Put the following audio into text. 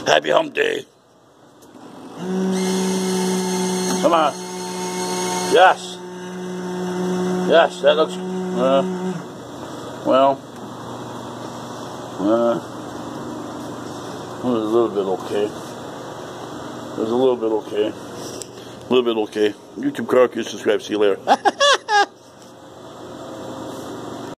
Happy hump day. Come on. Yes. Yes, that looks, well, it was a little bit okay. It was a little bit okay. A little bit okay. YouTube, Carl, subscribe. See you later.